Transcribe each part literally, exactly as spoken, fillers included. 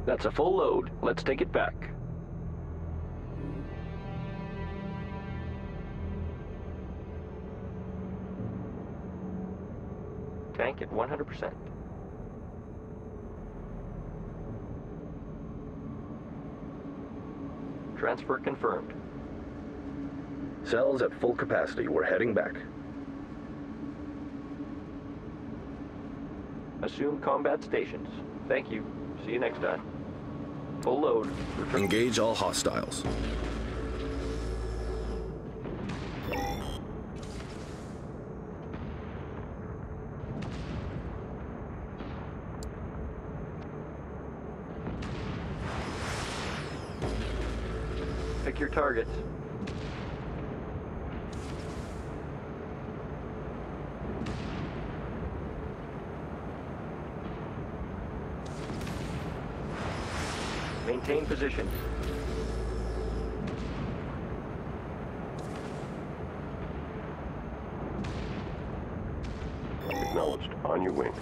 That's a full load. Let's take it back. Tank at one hundred percent. Transfer confirmed. Cells at full capacity. We're heading back. Assume combat stations. Thank you. See you next time. Full load. Return. Engage all hostiles. Pick your targets. Maintain position. Acknowledged. On your wing.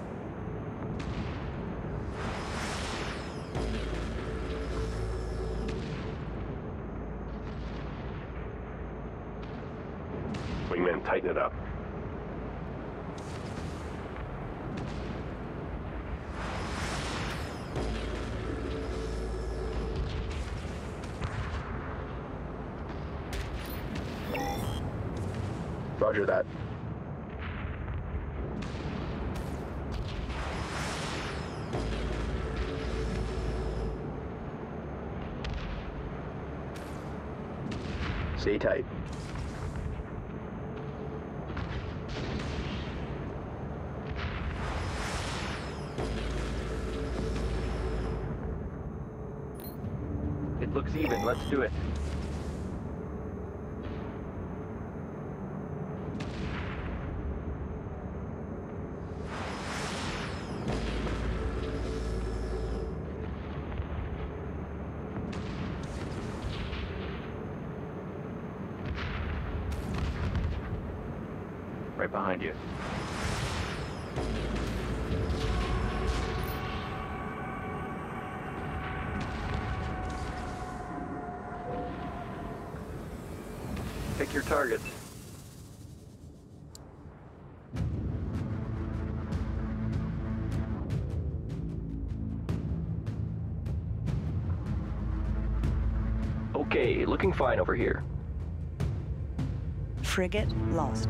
Wingman, tighten it up. Roger that. Stay tight. It looks even. Let's do it. Right behind you. Pick your targets. Okay, looking fine over here. Frigate Lost.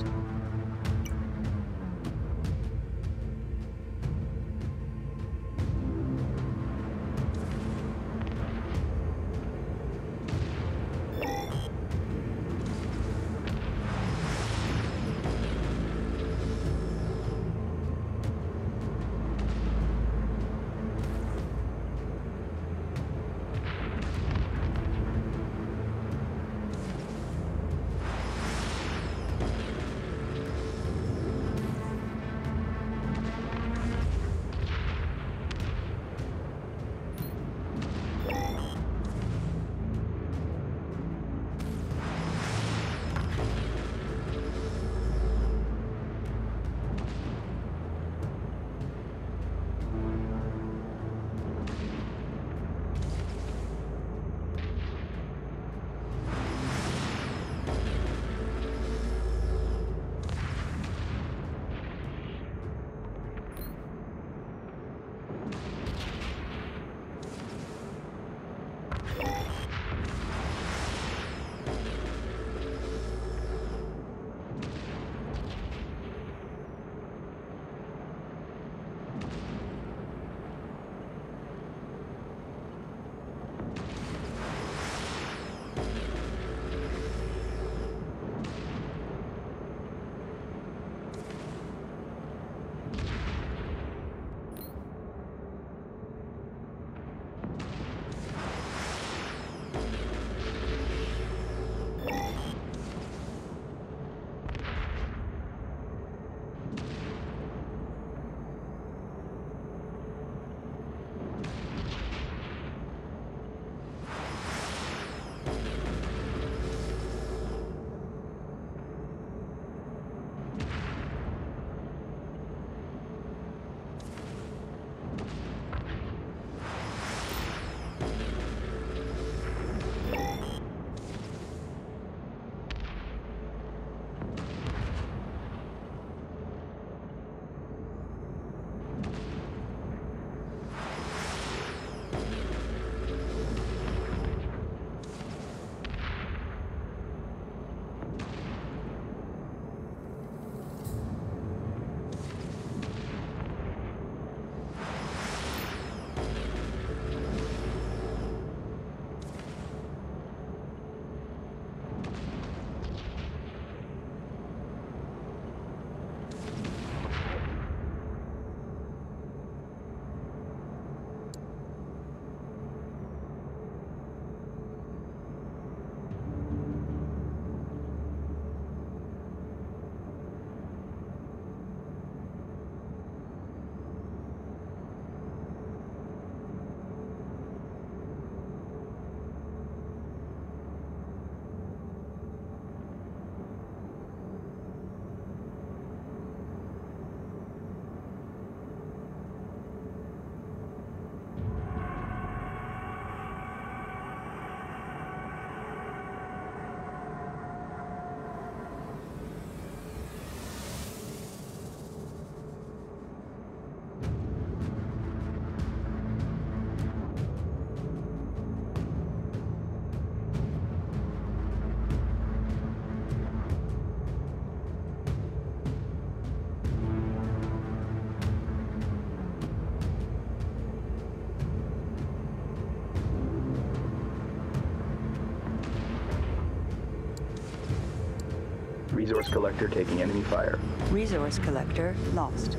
Resource collector taking enemy fire. Resource collector lost.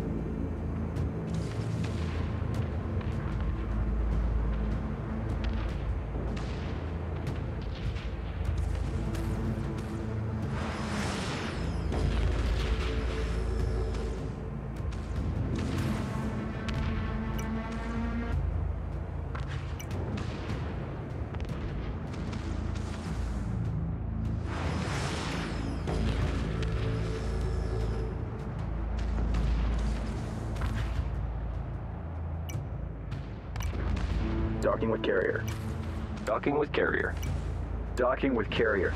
Docking with carrier. Docking with carrier. Docking with carrier.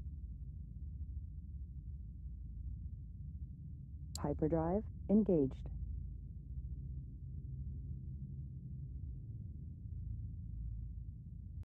Hyperdrive engaged.